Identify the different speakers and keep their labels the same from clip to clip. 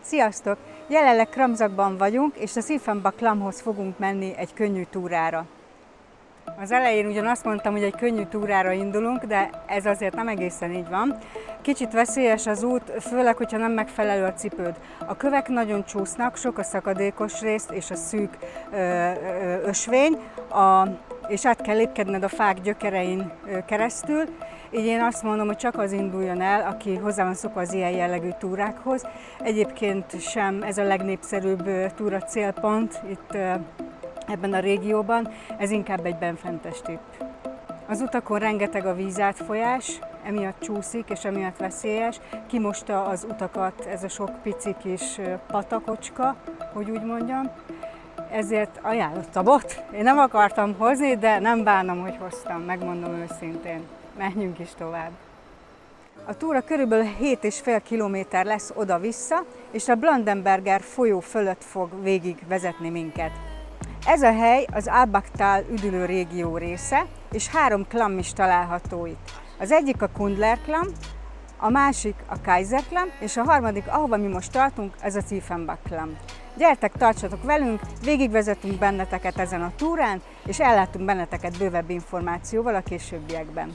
Speaker 1: Sziasztok! Jelenleg Kramzakban vagyunk, és a Tiefenbach Klammhoz fogunk menni egy könnyű túrára. Az elején ugyan azt mondtam, hogy egy könnyű túrára indulunk, de ez azért nem egészen így van. Kicsit veszélyes az út, főleg, hogyha nem megfelelő a cipőd. A kövek nagyon csúsznak, sok a szakadékos rész és a szűk ösvény, és át kell lépkedned a fák gyökerein keresztül. Így én azt mondom, hogy csak az induljon el, aki hozzá van szokva az ilyen jellegű túrákhoz. Egyébként sem ez a legnépszerűbb túra célpont itt ebben a régióban, ez inkább egy benfentes tipp. Az utakon rengeteg a vízátfolyás, emiatt csúszik és emiatt veszélyes. Kimosta az utakat ez a sok pici kis patakocska, hogy úgy mondjam. Ezért ajánlott a bot. Én nem akartam hozni, de nem bánom, hogy hoztam, megmondom őszintén. Menjünk is tovább. A túra körülbelül 7,5 kilométer lesz oda-vissza, és a Blandenberger folyó fölött fog végig vezetni minket. Ez a hely az Albachtal üdülő régió része, és 3 klamm is található itt. Az egyik a Kundler Klamm, a másik a Kaiser Klamm, és a harmadik, ahova mi most tartunk, ez a Tiefenbach Klamm. Gyertek, tartsatok velünk, végigvezetünk benneteket ezen a túrán, és ellátunk benneteket bővebb információval a későbbiekben.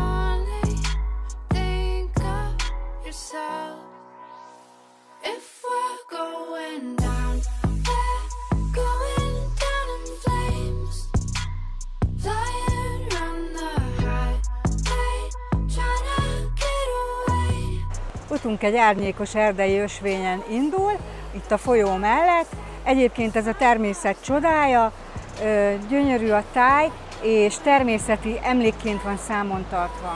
Speaker 1: Utunk egy árnyékos erdei ösvényen indul, itt a folyó mellett. Egyébként ez a természet csodája, gyönyörű a táj, és természeti emlékként van számon tartva.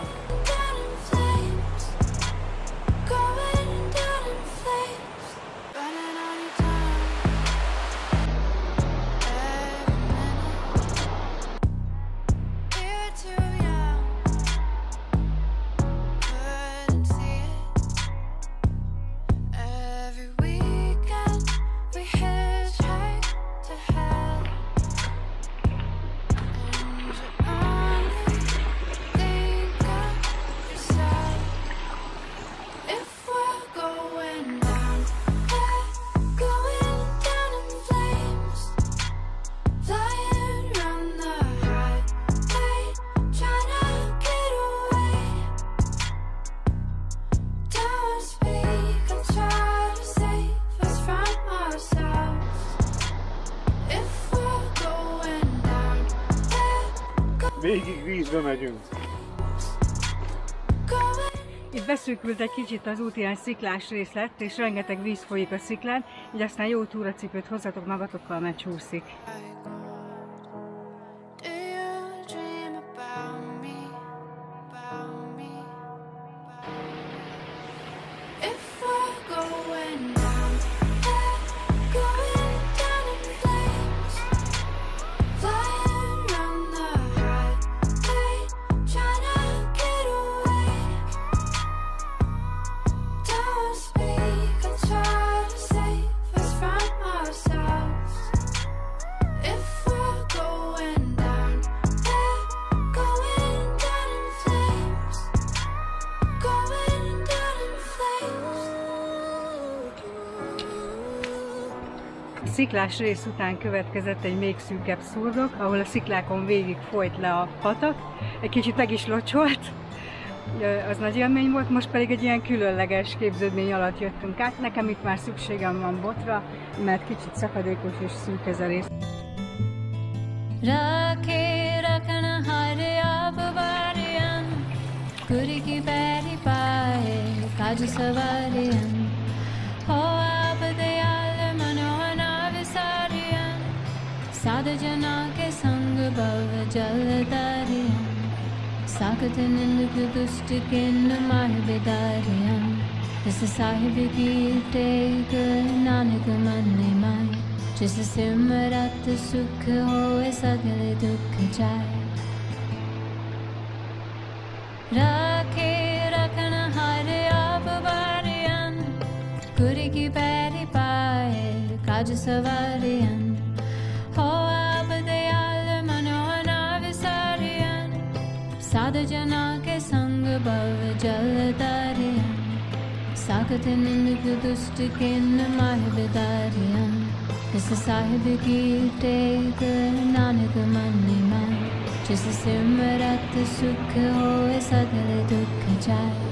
Speaker 2: Végig vízbe megyünk.
Speaker 1: Itt beszűkült egy kicsit az út, ilyen sziklás rész lett, és rengeteg víz folyik a sziklán, így aztán jó túracipőt hozzatok magatokkal, mert csúszik. A sziklás rész után következett egy még szűkebb szurdok, ahol a sziklákon végig folyt le a patak. Egy kicsit meg is locsolt, az nagy élmény volt, most pedig egy ilyen különleges képződmény alatt jöttünk át. Nekem itt már szükségem van botra, mert kicsit szakadékos és szűk ez a rész.
Speaker 3: साधजना के संग भव जलदारियं साकत निंद दुष्ट के मार बेदारियं जिस साहिब की टेक नानक मन माय जिस सिमरत सुख होए सगल दुख जाय राखे रखन हर आप बारियं गुरु की पैरी पाए काज सवारियं साधजना के संग भव जलदारियं साकतन दुष्ट किन्न माह बेदारियन इस साहिब की टेक नानक मन में जिस सिमरत सुख होए सगल दुख जाए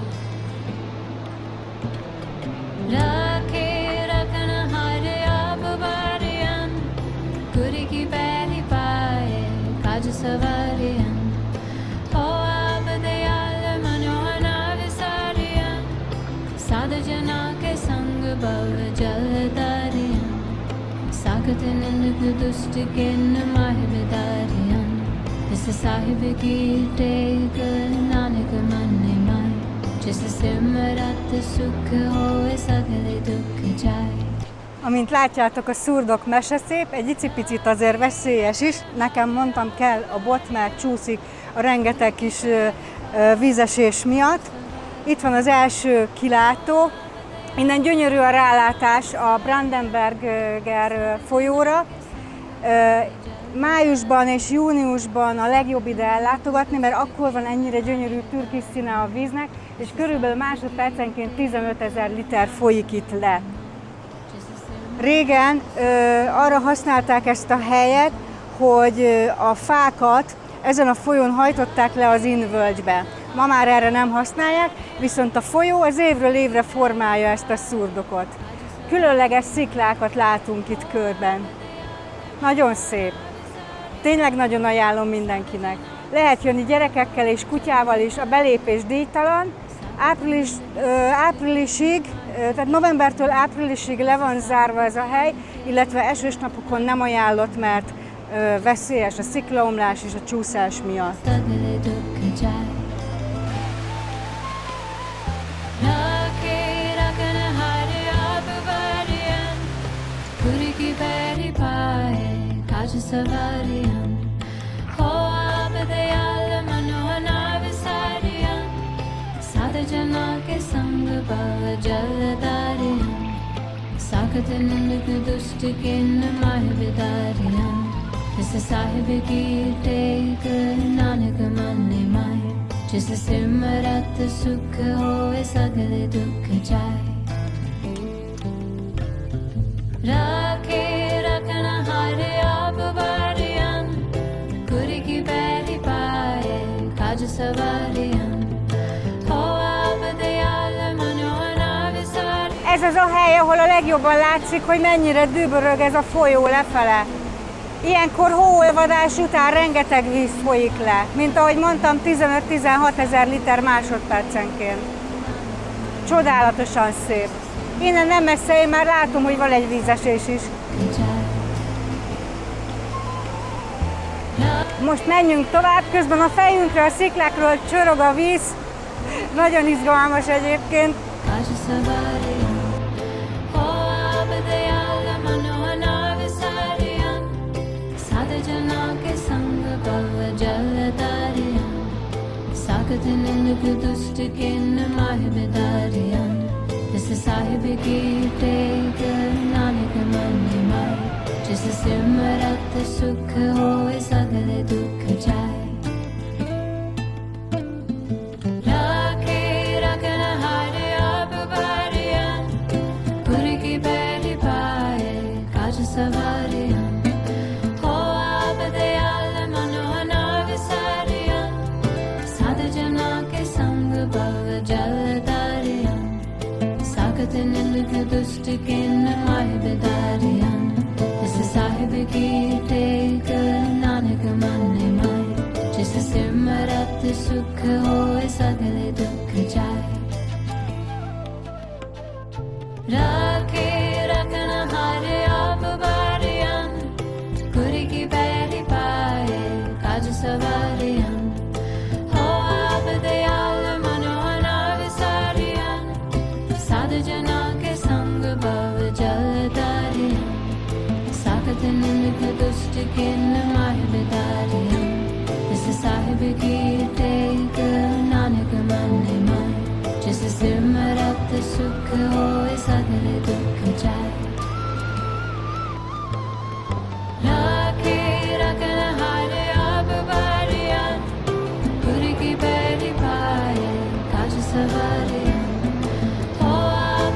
Speaker 3: राखे रखन हार आप बारियन गुर की पैरी पाए काज सवारियन हो आप दयाल मनोहना विसारियन साध जना के संग भव जल दारियन साकत निंद दुष्ट किन्न माह बेदारियन इस साहिब की टेक नानक मन माय जिस सिमरत सुख होए सगले दुख जाए.
Speaker 1: Amint látjátok, a szurdok meseszép, egy icipicit azért veszélyes is. Nekem mondtam, kell a bot, mert csúszik a rengeteg kis vízesés miatt. Itt van az első kilátó. Innen gyönyörű a rálátás a Brandenberger folyóra. Májusban és júniusban a legjobb ide ellátogatni, mert akkor van ennyire gyönyörű türkisz színe a víznek, és körülbelül másodpercenként 15 000 liter folyik itt le. Régen arra használták ezt a helyet, hogy a fákat ezen a folyón hajtották le az Inn völgybe. Ma már erre nem használják, viszont a folyó az évről évre formálja ezt a szurdokot. Különleges sziklákat látunk itt körben. Nagyon szép. Tényleg nagyon ajánlom mindenkinek. Lehet jönni gyerekekkel és kutyával is, a belépés díjtalan. Áprilisig, tehát novembertől áprilisig le van zárva ez a hely, illetve esős napokon nem ajánlott, mert veszélyes a sziklaomlás és a csúszás miatt.
Speaker 3: जना के संग भव जल दारियन साकत निंद दुष्ट किन्न माह बेदारियन इस साहिब की टेक नानक मन माय जिस सिमरत सुख होए सगले दुख जाए राखे रखन हार आप बारियन गुर की पैरी पाए काज सवारियन.
Speaker 1: Ez az a hely, ahol a legjobban látszik, hogy mennyire dübörög ez a folyó lefele. Ilyenkor hóolvadás után rengeteg víz folyik le, mint ahogy mondtam, 15-16 000 liter másodpercenként. Csodálatosan szép. Innen nem messze, én már látom, hogy van egy vízesés is. Most menjünk tovább, közben a fejünkre, a sziklákról csorog a víz. Nagyon izgalmas egyébként.
Speaker 3: साकत निंद दुष्ट किन्न माह बेदारियन इस साहिब की टेक नानक मन माय जिस सिमरत सुख होए सगले दुख जाए राखे रखन हार आप बारियन गुर की पैरी पाए काज सवारियन हो आप दयाल मनोहना विसारियन साध जना के संग भव जल दारियन साकत निंद दुष्ट किन्न माह बेदारियन इस साहिब की टेक नानक मन माय जिस सिमरत सुख होए सगले दुख जाए राखे रखन हार आप बारियन गुर की पैरी पाए काज सवारियन हो आप दयाल मनोहना विसारियन साध जना के संग भव जल दारियन साकत निंद दुष्ट किन्न माह बेदारियन इस साहिब की टेक नानक मन माय जिस सिमरत सुख होए सगले दुख जाए राखे रखन हार आप बारियन गुर की पैरी पाए काज सवारियन हो आप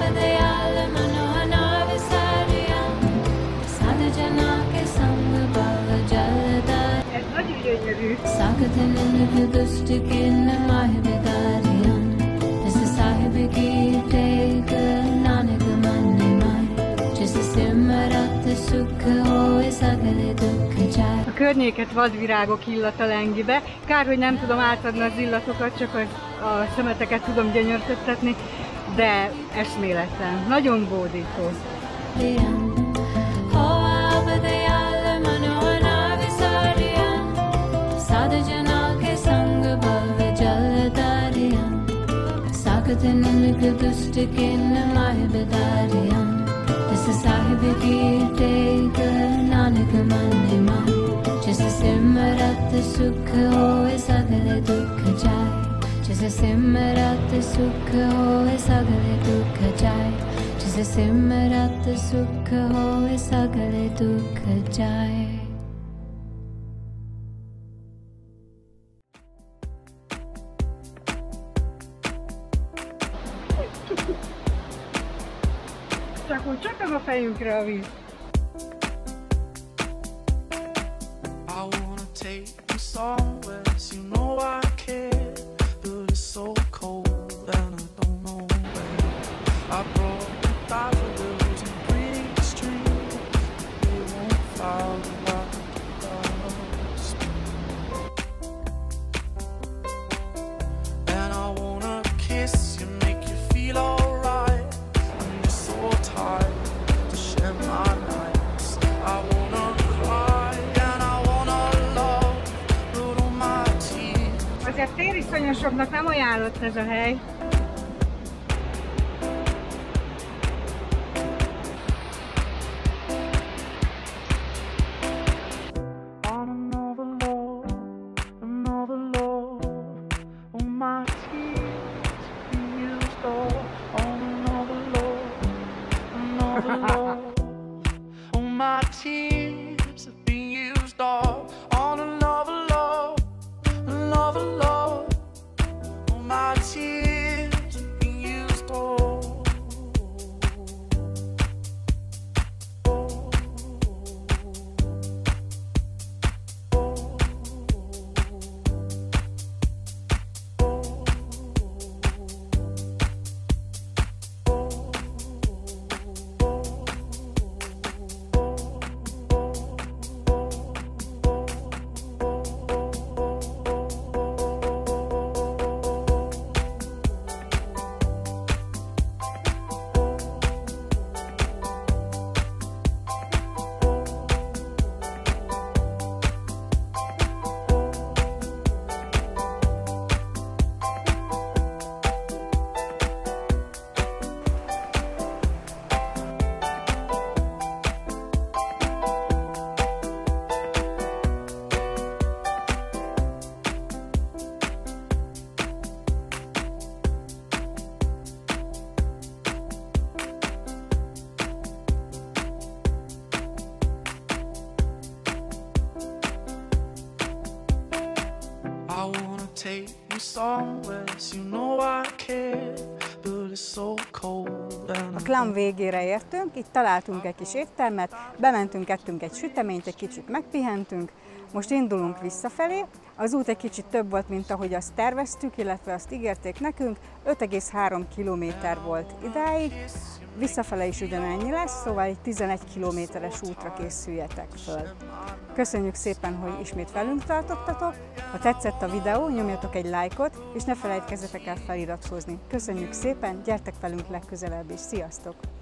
Speaker 3: ननक दुष्ट के न माहे बेदारियां जिस साहिब की टेक नानक मन माय जिस सिमरत सुख होए सगले दुख जाय.
Speaker 1: A környéket vadvirágok illata lengi be. Kár, hogy nem tudom átadni az illatokat, csak a szemeteket tudom gyönyörködtetni, de eszméletlen. Nagyon bódító.
Speaker 3: ननक दुष्ट के न माहे बेदारियां जिस साहिब की टेक नानक मन माय जिस सिमरत सुख होए सगले दुख जाय. जिस सिमरत सुख होए सगले दुख जाय. जिस सिमरत सुख होए सगले दुख जाय.
Speaker 1: Csak úgy csatog a fejünkre a víz.
Speaker 4: I wanna take you somewhere, you know I care, but it's so cold and I don't know where. I brought daffodils and pretty strings, they won't flower like the spring. And I wanna kiss you, make you feel alright. I'm just so tired to share my nights. I wanna cry and I wanna love, but all my tears.
Speaker 1: Azért tériszonyosoknak nem ajánlott ez a hely.
Speaker 4: On another love, all my tears been used all. On another love, all my tears have been used all. On another love, all my tears have been used all. I wanna take you somewhere, you know I care, but it's so cold and
Speaker 1: A Klam végére értünk, itt találtunk egy kis éttermet, bementünk, ettünk egy süteményt, egy kicsit megpihentünk, most indulunk visszafelé. Az út egy kicsit több volt, mint ahogy azt terveztük, illetve azt ígérték nekünk, 5,3 kilométer volt idáig, visszafele is ugyanennyi lesz, szóval egy 11 kilométeres útra készüljetek föl. Köszönjük szépen, hogy ismét velünk tartottatok, ha tetszett a videó, nyomjatok egy lájkot, és ne felejtkezzetek el feliratkozni. Köszönjük szépen, gyertek velünk legközelebb, és sziasztok!